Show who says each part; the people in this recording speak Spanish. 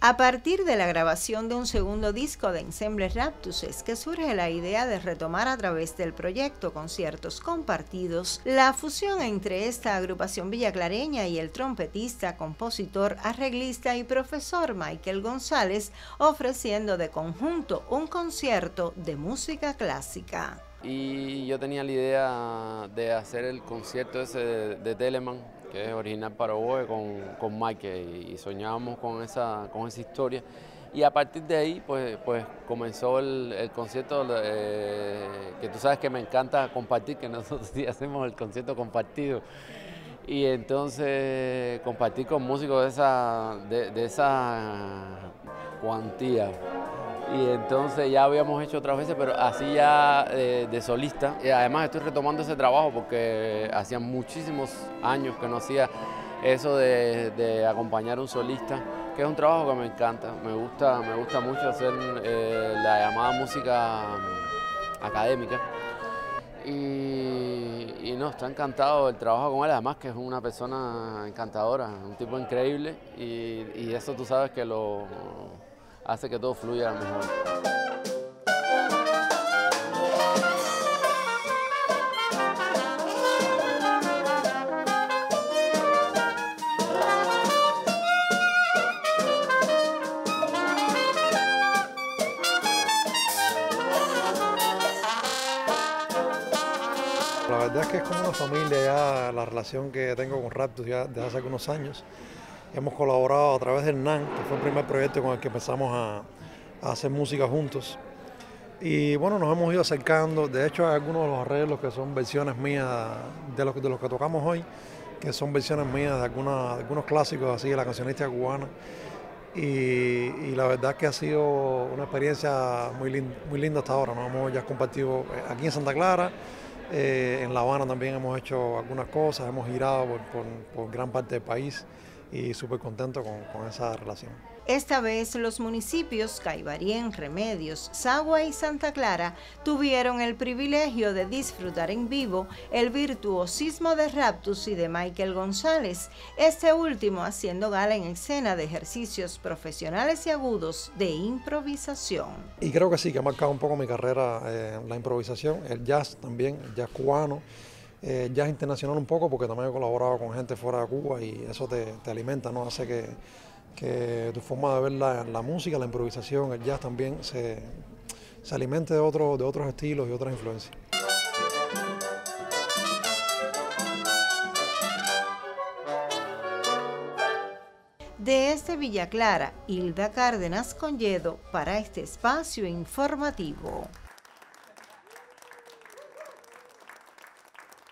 Speaker 1: A partir de la grabación de un segundo disco de Ensemble Raptus es que surge la idea de retomar a través del proyecto Conciertos Compartidos la fusión entre esta agrupación villaclareña y el trompetista, compositor, arreglista y profesor Michael González, ofreciendo de conjunto un concierto de música clásica.
Speaker 2: Y yo tenía la idea de hacer el concierto ese de Telemann, que es original para oboe, con Michael, y soñábamos con esa historia. Y a partir de ahí, pues comenzó el concierto, que tú sabes que me encanta compartir, que nosotros sí hacemos el concierto compartido. Y entonces compartir con músicos de esa cuantía. Y entonces ya habíamos hecho otras veces, pero así ya de solista. Y además estoy retomando ese trabajo porque hacía muchísimos años que no hacía eso de acompañar a un solista, que es un trabajo que me encanta. Me gusta mucho hacer la llamada música académica. Y no, está encantado el trabajo con él, además que es una persona encantadora, un tipo increíble, y eso tú sabes que lo hace que todo fluya mejor.
Speaker 3: La verdad es que es como una familia ya la relación que tengo con Raptus ya desde hace algunos años. Hemos colaborado a través del NAN, que fue el primer proyecto con el que empezamos a hacer música juntos. Y bueno, nos hemos ido acercando. De hecho, hay algunos de los arreglos que son versiones mías de los que tocamos hoy, que son versiones mías de algunos clásicos así de la cancionista cubana. Y la verdad es que ha sido una experiencia muy linda hasta ahora. Nos hemos ya compartido aquí en Santa Clara. En La Habana también hemos hecho algunas cosas, hemos girado por gran parte del país y súper contento con esa relación.
Speaker 1: Esta vez los municipios Caibarien, Remedios, Sagua y Santa Clara tuvieron el privilegio de disfrutar en vivo el virtuosismo de Raptus y de Michael González, este último haciendo gala en escena de ejercicios profesionales y agudos de improvisación.
Speaker 3: Y creo que sí, que ha marcado un poco mi carrera la improvisación, el jazz también, el jazz cubano, jazz internacional un poco, porque también he colaborado con gente fuera de Cuba y eso te alimenta, ¿no? Hace que tu forma de ver la música, la improvisación, el jazz también se alimente de otros estilos y otras influencias.
Speaker 1: Desde Villa Clara, Hilda Cárdenas Conyedo para este espacio informativo.